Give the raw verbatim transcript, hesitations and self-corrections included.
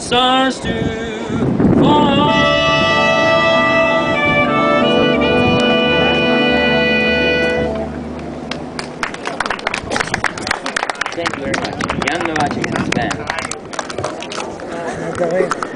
stars to fall. Thank you very much. Young Novachi and his band.